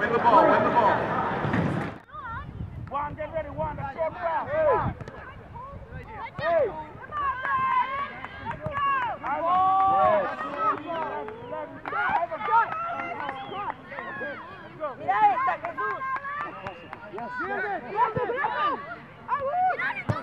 Win the ball, win the ball. Juan, get ready, Juan. That's your foul. Hey! Yes.